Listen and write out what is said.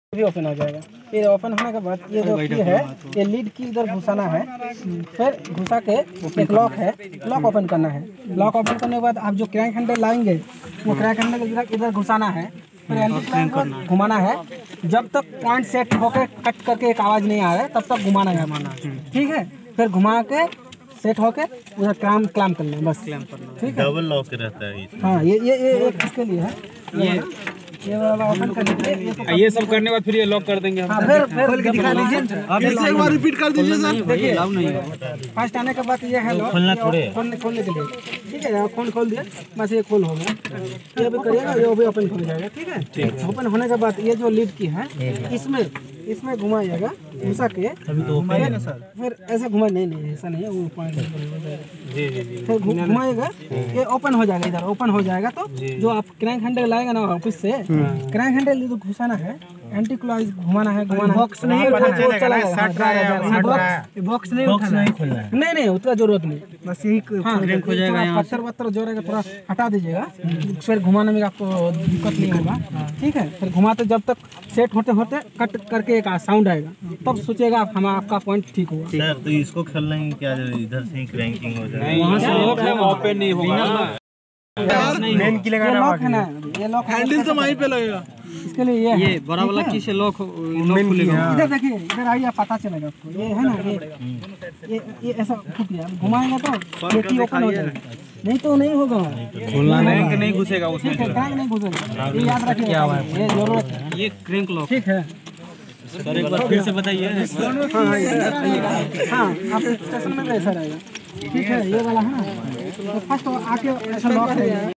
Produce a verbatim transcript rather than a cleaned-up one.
भी ओपन हो जाएगा। ये ओपन होने के बाद ये जो की है ये लीड की इधर घुसाना है, फिर घुसा के एक लॉक है, लॉक ओपन करना है। लॉक ओपन करने के बाद आप जो क्रैंक हैंडल लाएंगे वो क्रैंक हैंडल इधर इधर घुसाना है, फिर एंटी घुमाना है। जब तक पॉइंट सेट होकर कट करके एक आवाज़ नहीं आ रहा है तब तक घुमाना है, ठीक है। फिर घुमा के सेट होके उधर क्लैम क्लैम करना है, बस क्लैम करना, ठीक है। डबल लॉक रहता है। हाँ, ये ये ये किसके लिए है, ये ये वाला ओपन करने के लिए। ये, ये सब करने के बाद फिर ये लॉक कर देंगे हम। हाँ, फिर फिर के दिखा दीजिए, आप एक बार रिपीट कर दीजिए सर। देखिए लाभ नहीं है। फर्स्ट आने के बाद ये है लॉक खोलना थोड़े खोलने खोलने के लिए, ठीक है। आप फोन खोल दिया, बस ये खोल हो गया। ये भी करिएगा, ये भी ओपन हो जाएगा, ठीक है। ओपन होने के बाद ये जो लीड की है इसमें इसमें घुमाइएगा, घुसा के फिर ऐसे घुमा, नहीं नहीं ऐसा नहीं है, वो पॉइंट जी जी जी फिर घुमाइएगा, ये ओपन हो जाएगा। इधर ओपन हो जाएगा तो जो आप क्रैंक हैंडल लाएगा ना ऑफिस से, क्रैंक हैंडल इधर घुसाना है, एंटी क्लॉज घुमाना है, घुमाना है। बॉक्स नहीं पता चलेगा, बॉक्स नहीं उठाना है, नहीं नहीं उतना जरूरत नहीं, बस यही क्रैंक हो जाएगा। पत्थर पत्थर जो रहेगा थोड़ा हटा दीजिएगा, फिर घुमाने में आपको दिक्कत नहीं होगा, ठीक है। फिर घुमाते जब तक सेट होते होते कट करके एक साउंड आएगा, तब सोचेगा आप हम आपका पॉइंट ठीक होगा। सर तो इसको खेलना ही क्या, इधर से ही क्रैंकिंग हो जाएगा, वहाँ से ओपन नहीं होगा। मेन की लगाना लॉक है ना, ये लॉक हैंडल तो वहीं पे लगेगा। इसके लिए ये ये बड़ा वाला की से लॉक लॉक खुलेगा। इधर देखिए, इधर आइए, पता चलेगा आपको। ये है ना, ये ये ये ऐसा खुद गया, घुमाएंगे तो ये की ओपन हो जाएगा, नहीं तो नहीं होगा, खुलना नहीं कि नहीं घुसेगा उसमें, ठीक है। क्रैंक नहीं घुसेगा, ये याद रखिए, ये जरूरत है। ये क्रैंक लॉक, ठीक है। सर एक बार फिर से बताइए। हाँ, आप स्टेशन में ऐसा रहेगा, ठीक है। ये वाला है ना, तो फर्स्ट आके ऐसा लॉक रहेगा।